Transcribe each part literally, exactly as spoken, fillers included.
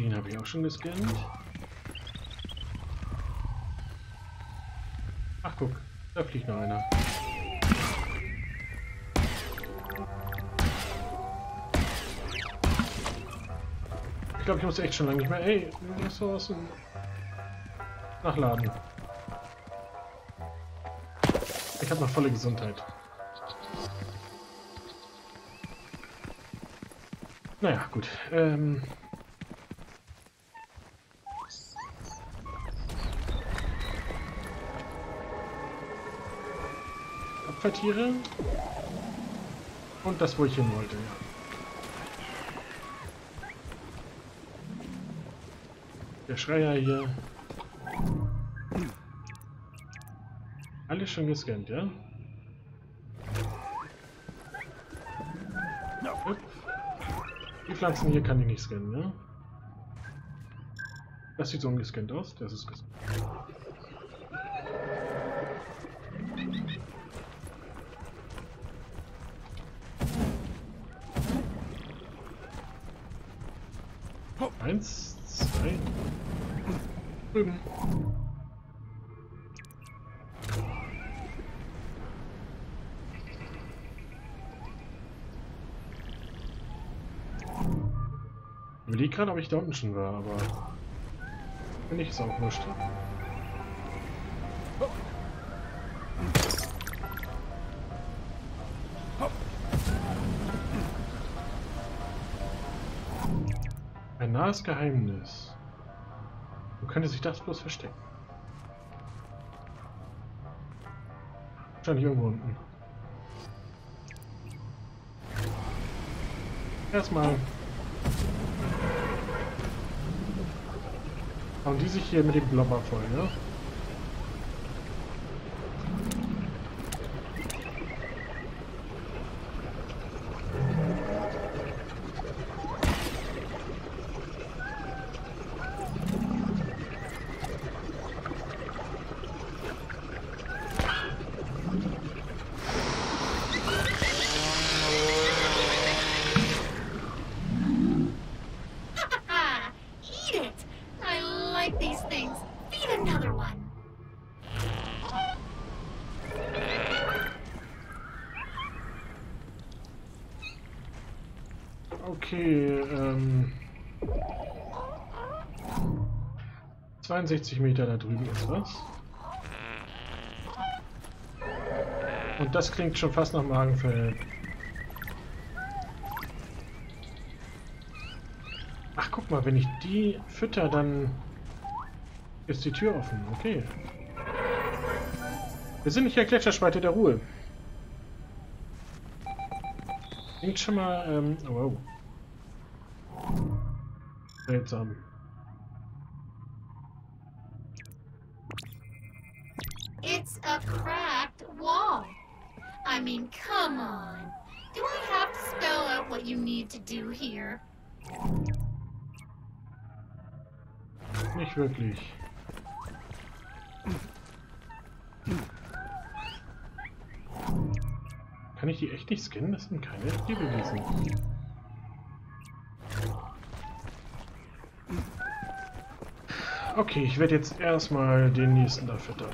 Den habe ich auch schon gescannt. Ach guck, da fliegt noch einer. Ich glaube, ich muss echt schon lange nicht mehr. Ey, Ressourcen. Nachladen. Ich habe noch volle Gesundheit. Naja, gut. Ähm Abfalltiere. Und das, wo ich hin wollte, ja. Der Schreier hier. Alles schon gescannt, ja? Hüpf. Die Pflanzen hier kann ich nicht scannen, ne? Das sieht so ungescannt aus. Das ist gescannt. Eins, zwei. Drüben. Ich überlege gerade, ob ich da unten schon war, aber wenn nicht, ist auch wurscht. Ein nahes Geheimnis. Wo könnte sich das bloß verstecken? Wahrscheinlich irgendwo unten. Erstmal hauen die sich hier mit dem Blobber voll, ne? Okay, ähm... zweiundsechzig Meter da drüben ist was. Und das klingt schon fast nach Magenfell. Ach, guck mal, wenn ich die fütter, dann ist die Tür offen. Okay. Wir sind nicht der Gletscherspalte der Ruhe. Klingt schon mal, ähm, oh, wow. Seltsam. It's a cracked wall. I mean, come on. Do I have to spell out what you need to do here? Nicht wirklich. Kann ich die echt nicht scannen? Das sind keine Lebewesen. Okay, ich werde jetzt erstmal den nächsten da füttern.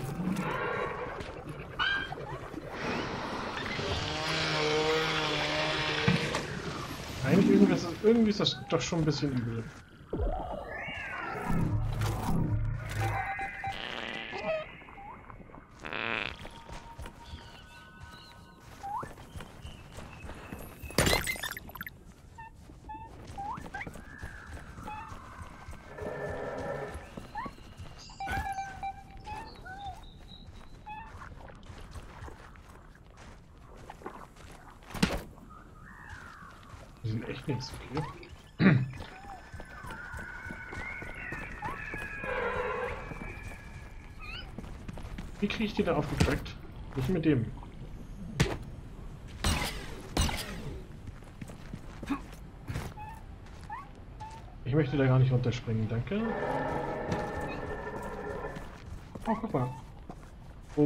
Eigentlich irgendwie ist, das, irgendwie ist das doch schon ein bisschen übel. Die sind echt nichts, okay. Wie kriege ich die da aufgekriegt? Nicht mit dem. Ich möchte da gar nicht runterspringen, danke. Oh, guck mal. Oh.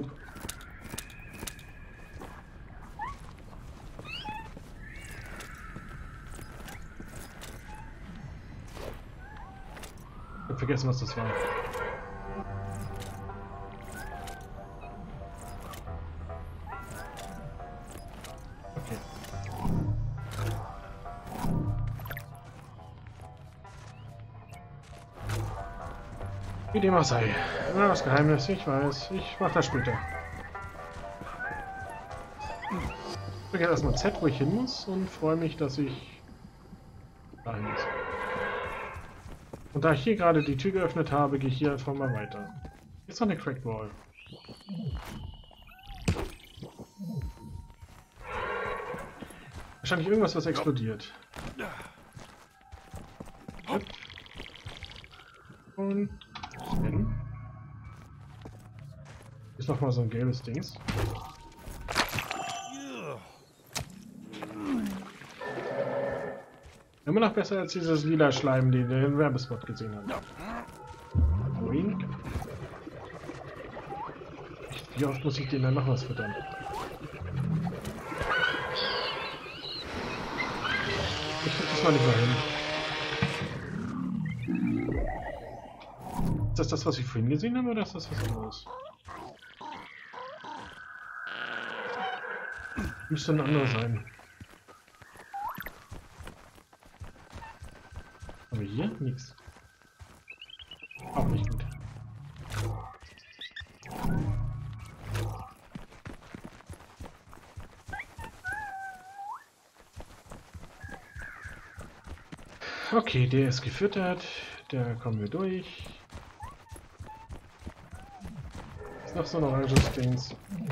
vergessen, was das war. Okay. Wie dem auch sei. Na, das Geheimnis, ich weiß. Ich mach das später. Ich drücke erstmal Z, wo ich hin muss und freue mich, dass ich dahin muss. Und da ich hier gerade die Tür geöffnet habe, gehe ich hier einfach mal weiter. Hier ist noch eine Cracked Wall. Wahrscheinlich irgendwas, was explodiert. Und scannen. Ist noch mal so ein gelbes Dings. Immer noch besser als dieses lila Schleim, den wir im Werbespot gesehen haben. Halloween. Wie oft muss ich den dann noch was füttern? Ich krieg das mal nicht mehr hin. Ist das das, was ich vorhin gesehen habe, oder ist das was anderes? Müsste ein anderer sein. Aber hier nichts. Auch nicht gut. Okay, der ist gefüttert. Da kommen wir durch. Ist noch so ein oranges Dings.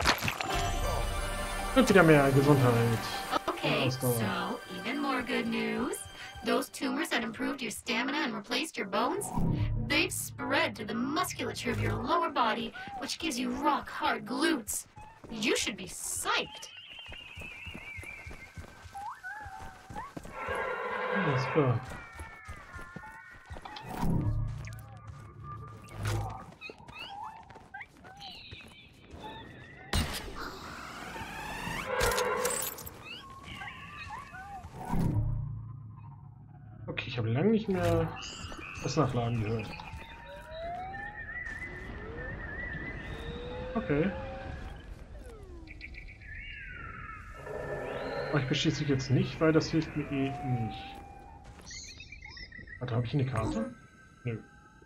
Und wieder mehr Gesundheit. Okay, so even more good news. Those tumors that improved your stamina and replaced your bones, they've spread to the musculature of your lower body, which gives you rock-hard glutes. You should be psyched. Alles klar. Okay, ich habe lange nicht mehr das Nachladen gehört. Okay. Aber ich beschieße dich jetzt nicht, weil das hilft mir eh nicht. Warte, habe ich eine Karte? Nö.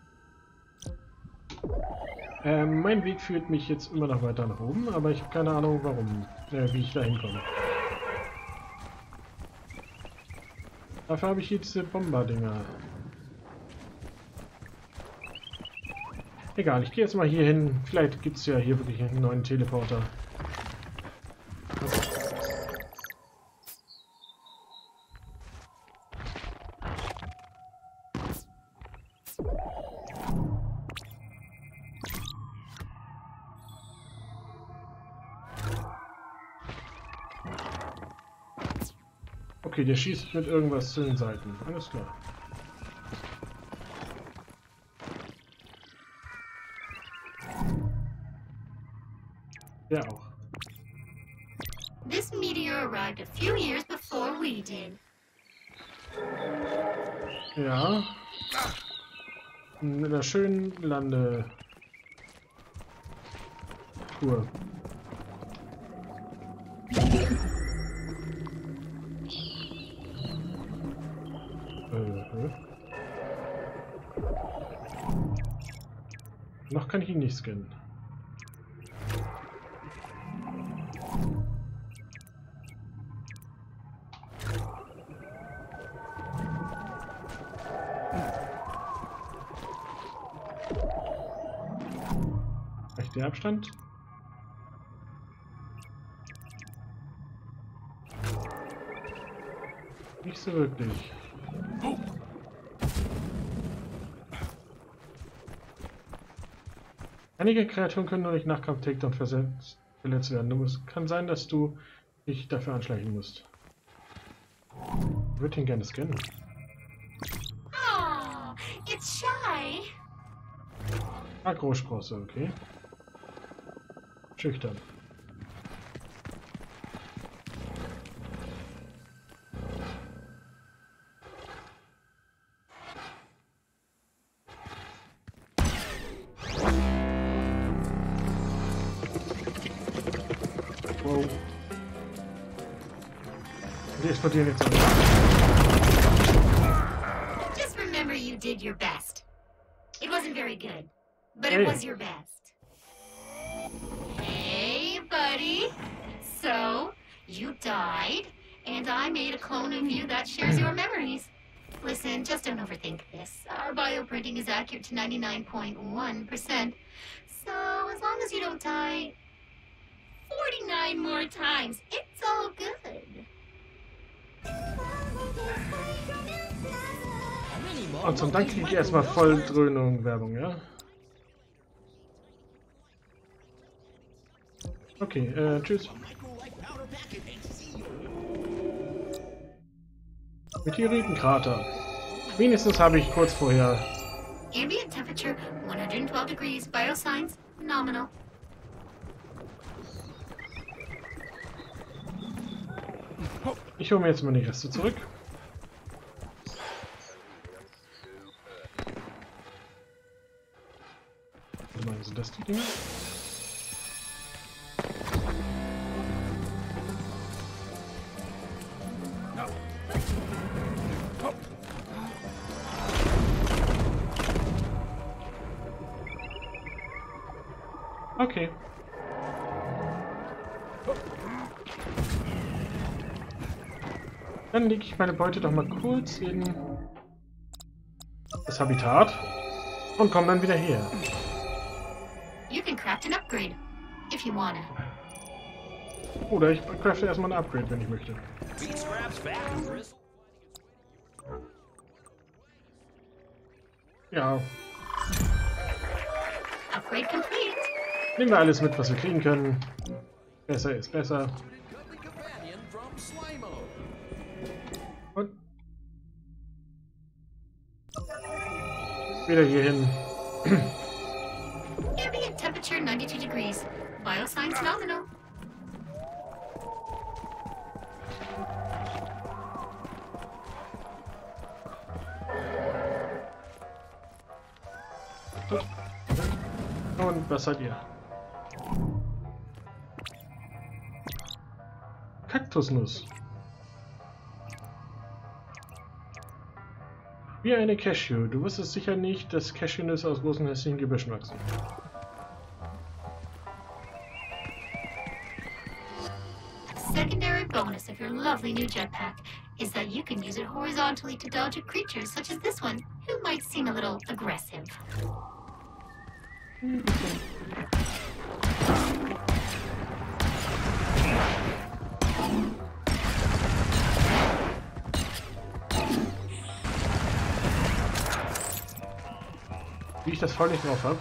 Ähm, mein Weg führt mich jetzt immer noch weiter nach oben, aber ich habe keine Ahnung warum, äh, wie ich da hinkomme. Dafür habe ich hier diese Bomber-Dinger. Egal, ich gehe jetzt mal hier hin. Vielleicht gibt es ja hier wirklich einen neuen Teleporter. Okay, der schießt mit irgendwas zu den Seiten. Alles klar. Der auch. This meteor arrived a few years before we did. Ja. In einer schönen Lande. Tour. Äh, noch kann ich ihn nicht scannen. Reicht der Abstand? Nicht so wirklich. Einige Kreaturen können nur durch Nachkampf-Takedown verletzt werden. Es kann sein, dass du dich dafür anschleichen musst. Ich würde ihn gerne scannen. Oh, it's shy. Agrosprosse, okay. Schüchtern. Wow. Die explodieren jetzt alle. Just remember you did your best. It wasn't very good, but Hey. it was your best. Hey, buddy. So, you died, and I made a clone of you that shares your memories. Listen, just don't overthink this. Our bioprinting is accurate to ninety-nine point one percent. So, as long as you don't die forty-nine more times, it's all good. Und zum Dank kriege ich erstmal voll Dröhnung Werbung, ja? Okay, äh, tschüss. Meteoritenkrater. Wenigstens habe ich kurz vorher... Ambient temperature one hundred twelve degrees, biosigns nominal. Ich hole mir jetzt mal die Reste zurück. Warte mal, sind das die Dinge? Okay. Dann lege ich meine Beute doch mal kurz in das Habitat und komme dann wieder her. You can craft an upgrade, if you wanna. Oder ich crafte erstmal ein Upgrade, wenn ich möchte. Ja, Upgrade complete. nehmen wir alles mit, was wir kriegen können. Besser ist besser. Und wieder hier hin. Ambient temperature ninety-two degrees, biosigns nominal. Und was seid ihr? Kaktusnuss. Wie eine Cashew. Du wusstest sicher nicht, dass Cashewnüsse aus großen hässlichen Gebüschen wachsen. Secondary bonus of your lovely new jetpack is that you can use it horizontally to dodge at creatures such as this one, who might seem a little aggressive. Wie ich das voll nicht drauf habe.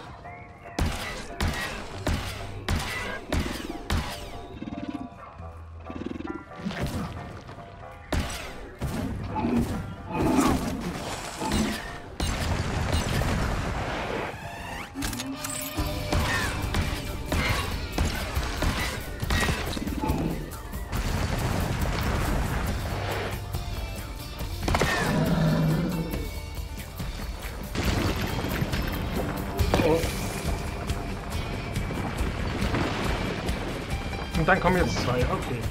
Und dann kommen jetzt zwei, okay.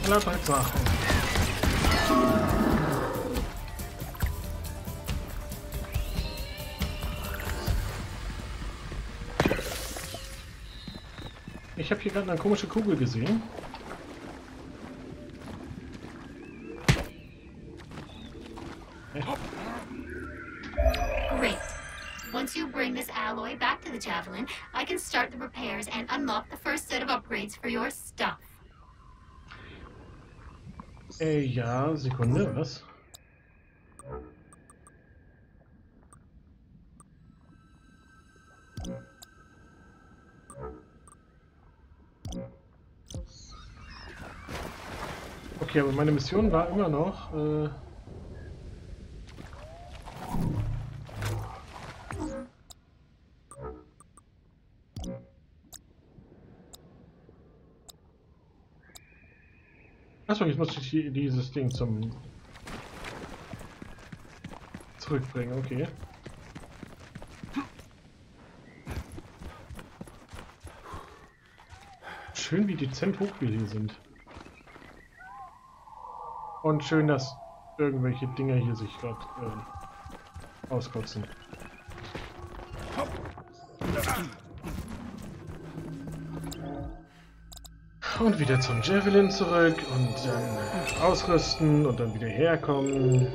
lauter Sachen. Ich habe hier gerade eine komische Kugel gesehen. Great. Once you bring this alloy back to the Javelin, I can start the repairs and unlock the first set of upgrades for your stuff. Äh, ja, Sekunde, was? Okay, aber meine Mission war immer noch, äh Achso, jetzt muss ich hier dieses Ding zum zurückbringen, okay. Schön, wie dezent hoch wir hier sind. Und schön, dass irgendwelche Dinger hier sich gerade äh, auskotzen. Und wieder zum Javelin zurück und dann ausrüsten und dann wieder herkommen.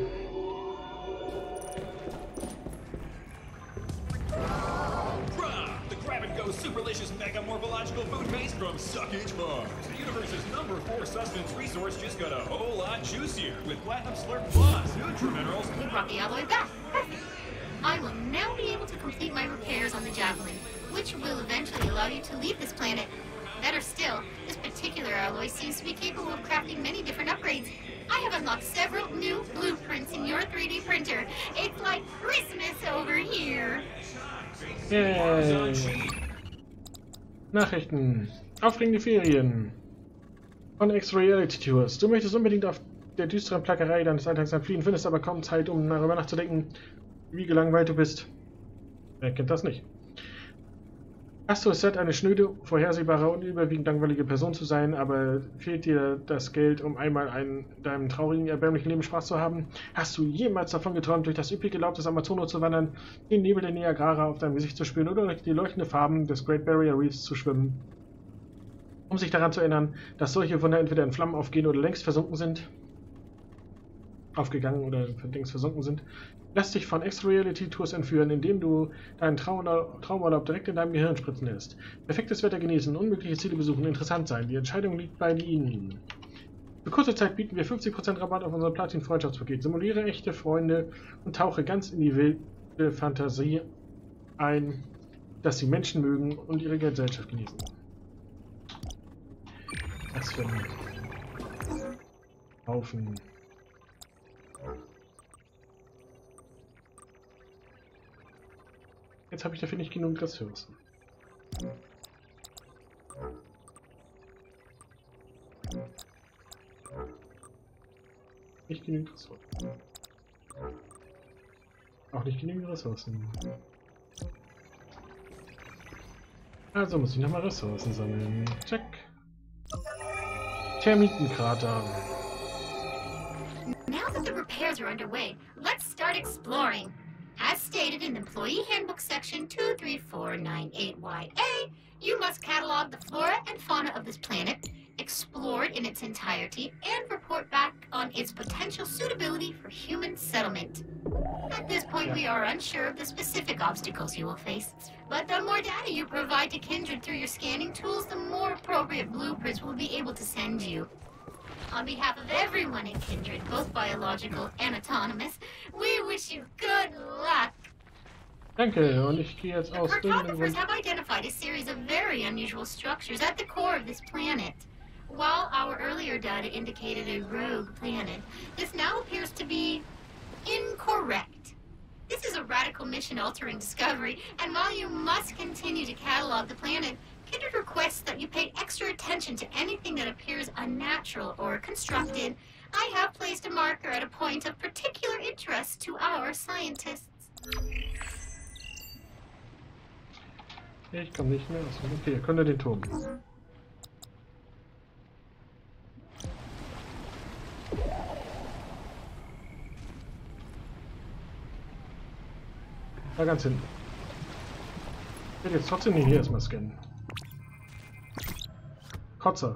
The Grab and Go Superlicious Mega Morphological Food Base from Suckage Farms. The universe's number four sustenance resource just got a whole lot juicier with Platinum Slurp Plus, Nutriminerals. You brought the alloy back. Perfect. I will now be able to complete my repairs on the Javelin, which will eventually allow you to leave this planet. Better still, this particular alloy seems to be capable of crafting many different upgrades. I have unlocked several new blueprints in your three D printer. It's like Christmas over here. Yay. Nachrichten. Aufregende Ferien. Von X-Reality Tours. Du möchtest unbedingt auf der düsteren Plackerei deines Alltags entfliehen, findest aber kaum Zeit, um darüber nachzudenken, wie gelangweilt du bist. Wer kennt das nicht? Hast du es satt, eine schnöde, vorhersehbare und überwiegend langweilige Person zu sein, aber fehlt dir das Geld, um einmal in deinem traurigen, erbärmlichen Leben Spaß zu haben? Hast du jemals davon geträumt, durch das üppige Laub des Amazonas zu wandern, den Nebel der Niagara auf deinem Gesicht zu spüren oder durch die leuchtenden Farben des Great Barrier Reefs zu schwimmen? Um sich daran zu erinnern, dass solche Wunder entweder in Flammen aufgehen oder längst versunken sind, aufgegangen oder längst versunken sind. Lass dich von X-Reality Tours entführen, indem du deinen Traumurlaub, Traumurlaub direkt in deinem Gehirn spritzen lässt. Perfektes Wetter genießen, unmögliche Ziele besuchen, interessant sein. Die Entscheidung liegt bei Ihnen. Für kurze Zeit bieten wir fünfzig Prozent Rabatt auf unser Platin-Freundschaftspaket. Simuliere echte Freunde und tauche ganz in die wilde Fantasie ein, dass sie Menschen mögen und ihre Gesellschaft genießen. Was für ein Haufen. Jetzt habe ich dafür nicht genug Ressourcen. Nicht genügend Ressourcen. Auch nicht genügend Ressourcen. Also muss ich nochmal Ressourcen sammeln. Check. Termitenkrater. Now that the repairs are underway, let's start exploring. As stated in Employee Handbook Section two three four nine eight Y A, you must catalog the flora and fauna of this planet, explore it in its entirety, and report back on its potential suitability for human settlement. At this point, we are unsure of the specific obstacles you will face, but the more data you provide to Kindred through your scanning tools, the more appropriate blueprints we'll be able to send you. On behalf of everyone in Kindred, both biological and autonomous, we wish you good luck. Danke, und ich gehe jetzt aus. Cartographers have identified a series of very unusual structures at the core of this planet. While our earlier data indicated a rogue planet, this now appears to be incorrect. This is a radical mission-altering discovery, and while you must continue to catalog the planet, Kindred requests that you pay extra attention to anything that appears unnatural or constructed. I have placed a marker at a point of particular interest to our scientists. Ich komme nicht mehr aus. Okay, ihr könnt den Turm. Da ganz hinten. Ich werde jetzt trotzdem nicht hier erstmal scannen. Kotzer.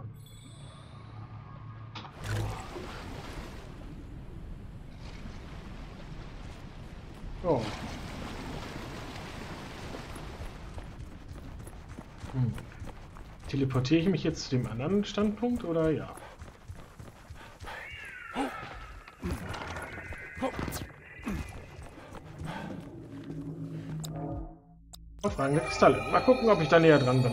Oh. Hm. Teleportiere ich mich jetzt zu dem anderen Standpunkt oder ja? Fragende Kristalle. Mal gucken, ob ich da näher dran bin.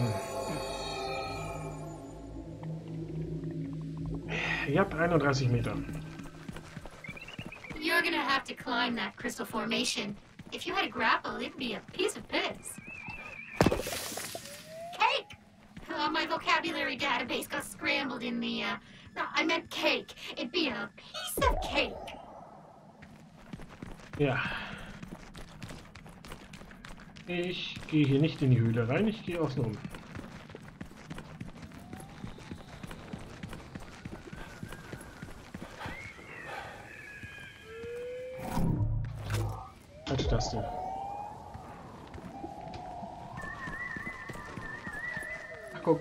Ihr habt einunddreißig Meter. You're gonna have to climb that crystal formation. If you had a grapple, it'd be a piece of piss. Cake! Oh, my vocabulary database got scrambled in the, uh... No, I meant cake. It'd be a piece of cake. Ja. Ich gehe hier nicht in die Höhle rein, ich gehe außen rum. Falsche Taste. Ach, guck.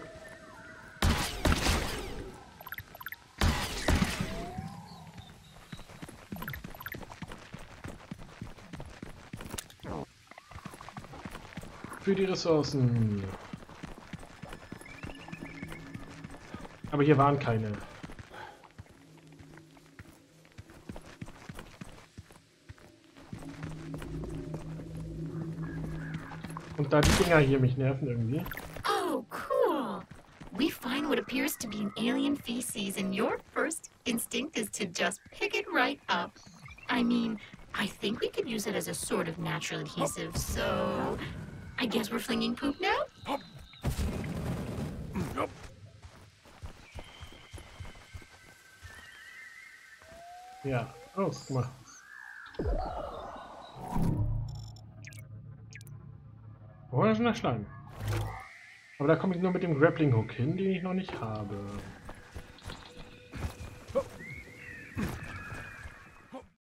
Für die Ressourcen. Aber hier waren keine. Und da die Dinger hier mich nerven irgendwie. Oh, cool. We find what appears to be an alien feces, and your first instinct is to just pick it right up. I mean, I think we could use it as a sort of natural adhesive, so... I guess we're flinging poop now? Ja, oh, guck mal. Orangener Schleim. Aber da komme ich nur mit dem Grappling Hook hin, den ich noch nicht habe.